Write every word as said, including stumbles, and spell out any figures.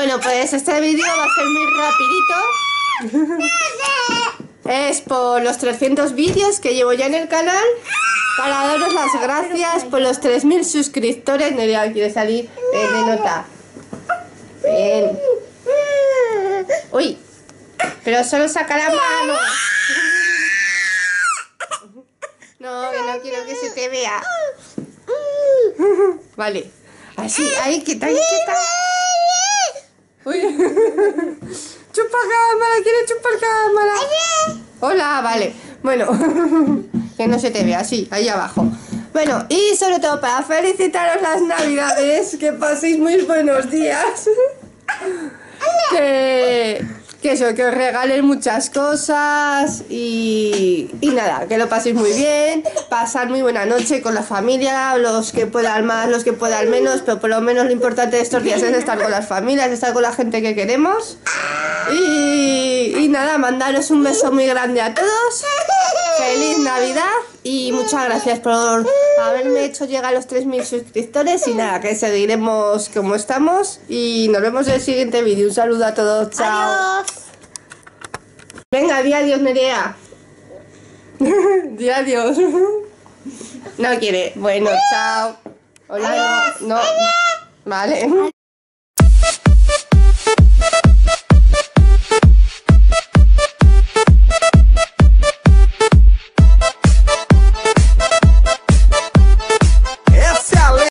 Bueno, pues este vídeo va a ser muy rapidito. Es por los trescientos vídeos que llevo ya en el canal, para daros las gracias por los tres mil suscriptores. Nerea quiere salir eh, de nota. Ven. Uy, pero solo saca la mano. No, que no quiero que se te vea. Vale, así, ahí, quieta, ahí, quieta. Uy. Chupa cámara, quiere chupar cámara. Hola, vale. Bueno, que no se te vea, así, ahí abajo. Bueno, y sobre todo para felicitaros las navidades, que paséis muy buenos días. Que, que eso, que os regalen muchas cosas y, y nada, que lo paséis muy bien, pasar muy buena noche con la familia, los que puedan más, los que puedan menos, pero por lo menos lo importante de estos días es estar con las familias, estar con la gente que queremos. Y, y nada, mandaros un beso muy grande a todos. Feliz Navidad y muchas gracias por haberme hecho llegar a los tres mil suscriptores. Y nada, que seguiremos como estamos. Y nos vemos en el siguiente vídeo. Un saludo a todos, chao. Adiós. Venga, di adiós, Nerea. Di adiós. No quiere. Bueno, chao. Hola, no. No. Vale.